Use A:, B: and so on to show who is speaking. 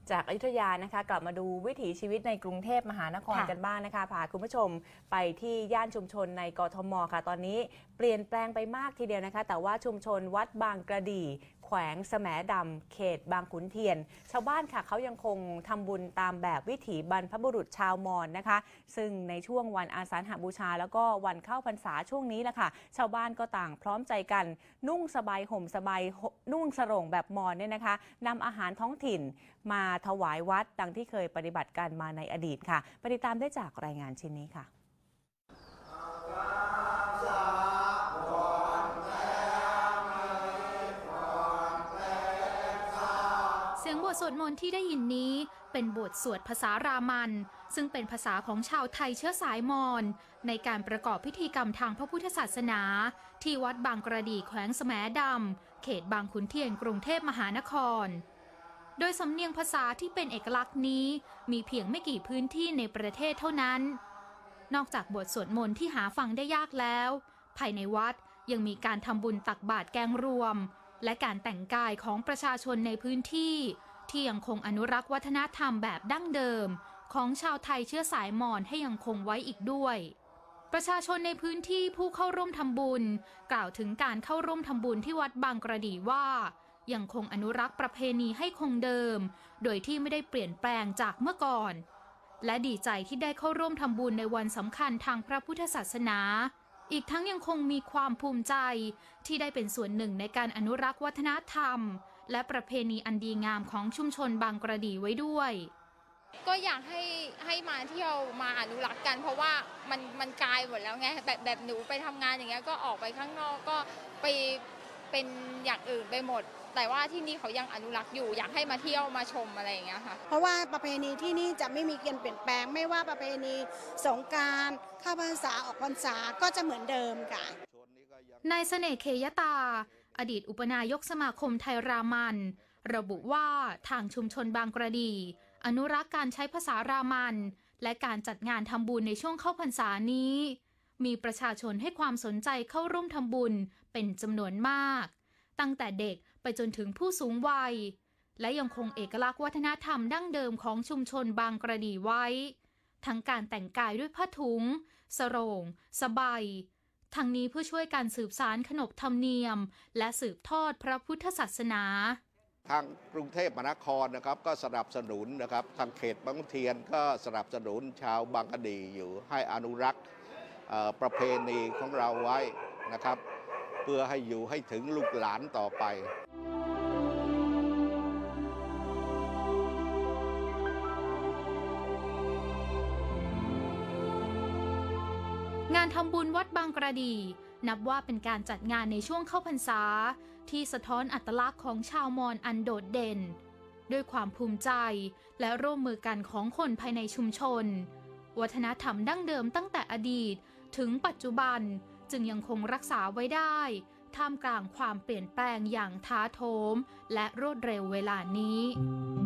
A: จากอยุธยานะคะกลับมาดูวิถีชีวิตในกรุงเทพมหานครกันบ้างนะคะพาคุณผู้ชมไปที่ย่านชุมชนในกทมค่ะตอนนี้เปลี่ยนแปลงไปมากทีเดียวนะคะแต่ว่าชุมชนวัดบางกระดี่แขวงแสมดำเขตบางขุนเทียนชาวบ้านค่ะเขายังคงทำบุญตามแบบวิถีบรรพบุรุษชาวมอญนะคะซึ่งในช่วงวันอาสาฬหบูชาแล้วก็วันเข้าพรรษาช่วงนี้แหละค่ะชาวบ้านก็ต่างพร้อมใจกันนุ่งสบายห่มสบายนุ่งสรงแบบมอญเนี่ยนะคะนำอาหารท้องถิ่นมาถวายวัดดังที่เคยปฏิบัติการมาในอดีตค่ะไปติดตามได้จากรายงานชิ้นนี้ค่ะ
B: เสียงบทสวดมนต์ที่ได้ยินนี้เป็นบทสวดภาษารามันซึ่งเป็นภาษาของชาวไทยเชื้อสายมอญในการประกอบพิธีกรรมทางพระพุทธศาสนาที่วัดบางกระดี่แขวงแสมดำเขตบางขุนเทียนกรุงเทพมหานครโดยสำเนียงภาษาที่เป็นเอกลักษณ์นี้มีเพียงไม่กี่พื้นที่ในประเทศเท่านั้นนอกจากบทสวดมนต์ที่หาฟังได้ยากแล้วภายในวัดยังมีการทำบุญตักบาตรแกงรวมและการแต่งกายของประชาชนในพื้นที่ที่ยังคงอนุรักษ์วัฒนธรรมแบบดั้งเดิมของชาวไทยเชื้อสายมอญให้ยังคงไว้อีกด้วยประชาชนในพื้นที่ผู้เข้าร่วมทำบุญกล่าวถึงการเข้าร่วมทำบุญที่วัดบางกระดี่ว่ายังคงอนุรักษ์ประเพณีให้คงเดิมโดยที่ไม่ได้เปลี่ยนแปลงจากเมื่อก่อนและดีใจที่ได้เข้าร่วมทำบุญในวันสำคัญทางพระพุทธศาสนาอีกทั้งยังคงมีความภูมิใจที่ได้เป็นส่วนหนึ่งในการอนุรักษ์วัฒนธรรมและประเพณีอันดีงามของชุมชนบางกระดี่ไว้ด้วย
C: ก็อยากให้มาเที่ยวมาอนุรักษ์กันเพราะว่ามันกลายหมดแล้วไงแบบหนูไปทำงานอย่างเงี้ยก็ออกไปข้างนอกก็ไปเป็นอย่างอื่นไปหมดแต่ว่าที่นี่เขายังอนุรักษ์อยู่อยากให้มาเที่ยวมาชมอะไรอย่างเงี้ยค่ะ
D: เพราะว่าประเพณีที่นี่จะไม่มีการเปลี่ยนแปลงไม่ว่าประเพณีสงกรานต์เข้าพรรษาออกพรรษาก็จะเหมือนเดิมค่ะ
B: นายเสน่ห์เขยตาอดีตอุปนายกสมาคมไทยรามันระบุว่าทางชุมชนบางกระดี่อนุรักษ์การใช้ภาษารามันและการจัดงานทำบุญในช่วงเข้าพรรษานี้มีประชาชนให้ความสนใจเข้าร่วมทำบุญเป็นจำนวนมากตั้งแต่เด็กไปจนถึงผู้สูงวัยและยังคงเอกลักษณ์วัฒนธรรมดั้งเดิมของชุมชนบางกระดี่ไว้ทั้งการแต่งกายด้วยผ้าถุงสรงสบายทั้งนี้เพื่อช่วยการสืบสานขนบธรรมเนียมและสืบทอดพระพุทธศาสนา
E: ทางกรุงเทพมหานครนะครับก็สนับสนุนนะครับทางเขตบางขุนเทียนก็สนับสนุนชาวบางกระดี่อยู่ให้อนุรักษ์ประเพณีของเราไว้นะครับเพื่อให้อยู่ให้ถึงลูกหลานต่อไป
B: งานทำบุญวัดบางกระดี่นับว่าเป็นการจัดงานในช่วงเข้าพรรษาที่สะท้อนอัตลักษณ์ของชาวมอญอันโดดเด่นด้วยความภูมิใจและร่วมมือกันของคนภายในชุมชนวัฒนธรรมดั้งเดิมตั้งแต่อดีตถึงปัจจุบันจึงยังคงรักษาไว้ได้ท่ามกลางความเปลี่ยนแปลงอย่างท้าโถมและรวดเร็วเวลานี้